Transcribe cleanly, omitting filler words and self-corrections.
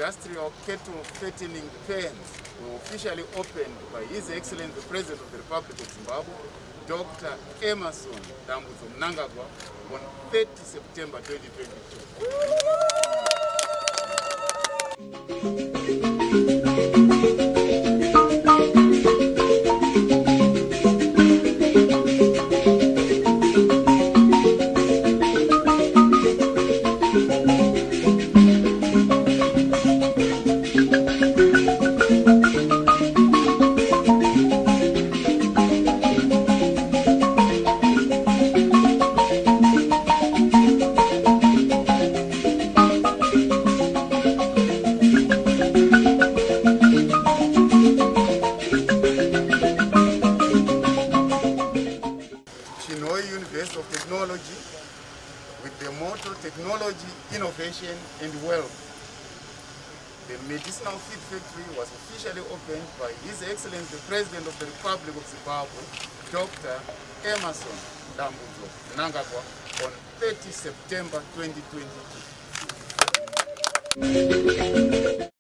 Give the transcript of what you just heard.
industrial cattle fattening pens were officially opened by His Excellency the President of the Republic of Zimbabwe, Dr. Emmerson Dambudzo Mnangagwa, on 30 September 2022. University of Technology with the motto Technology, Innovation and Wealth. The medicinal feed factory was officially opened by His Excellency the President of the Republic of Zimbabwe, Dr. Emmerson Dambudzo Mnangagwa, on 30 September 2022.